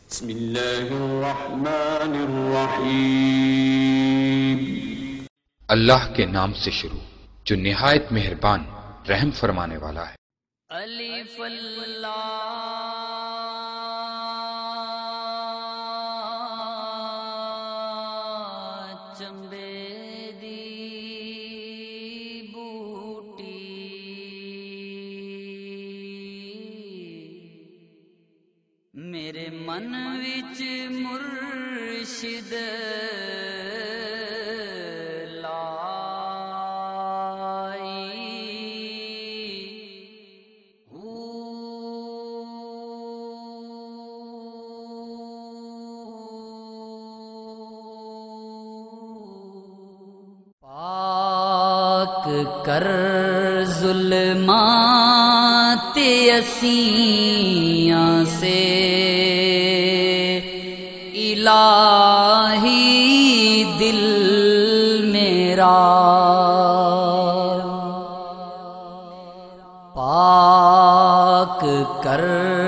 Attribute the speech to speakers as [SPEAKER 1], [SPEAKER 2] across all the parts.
[SPEAKER 1] بسم اللہ الرحمن الرحیم۔
[SPEAKER 2] اللہ کے نام سے شروع جو نہایت مہربان رحم فرمانے والا ہے۔
[SPEAKER 3] الف اللہ چمبے دی بوٹی میرے من وچ مرشد کر ظلمات اسیاں سے الہی دل میرا، پاک کر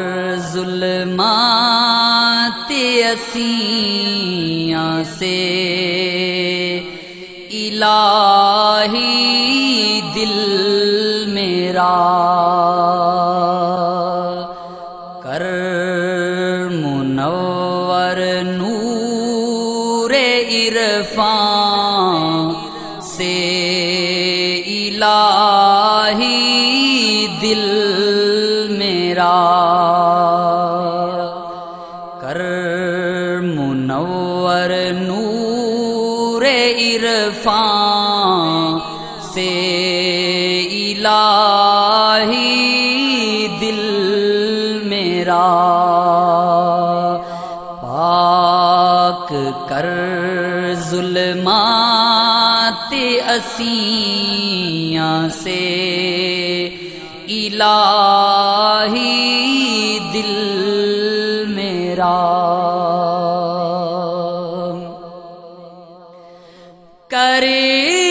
[SPEAKER 3] ظلمات اسیاں سے الہی دل میرا، کر منور نور عرفان سے الہی دل میرا، کر منور نور عرفان سے الہی دل میرا، پاک کر ظلمات اسیاں سے الہی دل میرا، کرے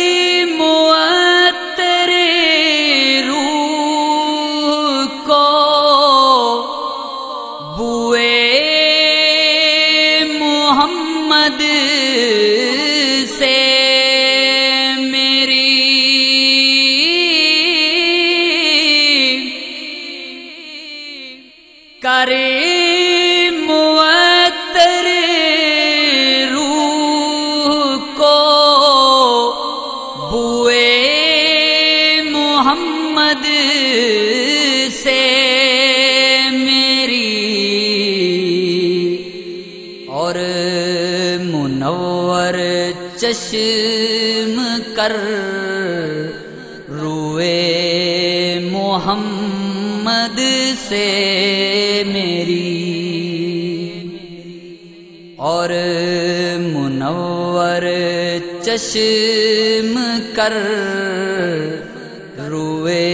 [SPEAKER 3] محمد سے میری کرے معطر روح کو بوئے محمد سے میری، اور منور چشم کر روئے محمد سے میری، اور منور چشم کر روئے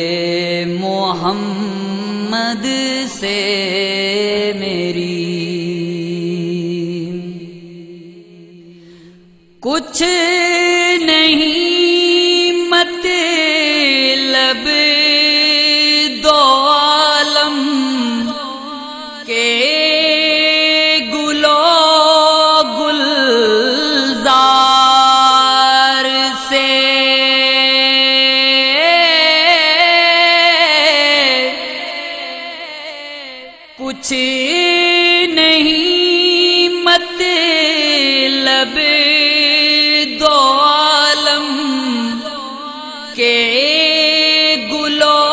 [SPEAKER 3] محمد سے میری، کچھ نہیں مطلب دو عالم کے گلو گلزار سے، کچھ نہیں مطلب دو عالم کے گلو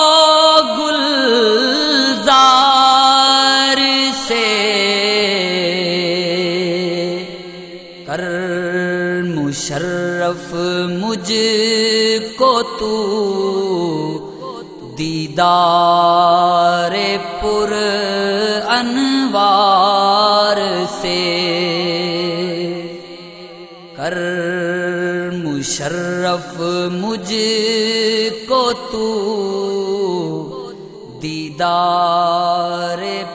[SPEAKER 3] گلزار سے، کر مشرف مجھ کو تو دیدار پر انوار سے، کر مشرف مجھ کو تو دیدار